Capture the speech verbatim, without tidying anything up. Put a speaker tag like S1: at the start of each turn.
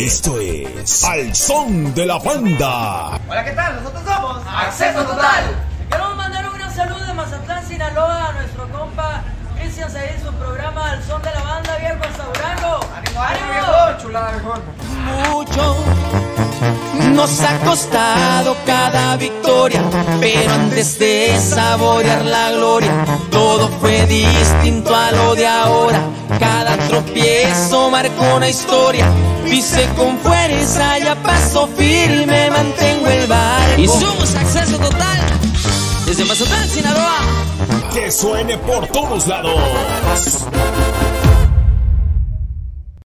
S1: Esto es Al Son de la Banda.
S2: Hola, ¿qué tal? Nosotros somos Acceso Total.
S3: Queremos mandar un gran saludo de Mazatlán, Sinaloa, a nuestro compa Cristian Said, su programa Al Son de la Banda, viejo, hasta Durango.
S2: ¡Ánimo, ánimo, viejo! Chulada, viejo.
S4: Mucho nos ha costado cada victoria, pero antes de saborear la gloria, todo fue distinto a lo de ahora. Cada tropiezo marcó una historia, pise con fuerza y a paso firme mantengo el barco.
S5: Y somos Acceso Total, desde Mazatlán, Sinaloa.
S1: Que suene por todos lados.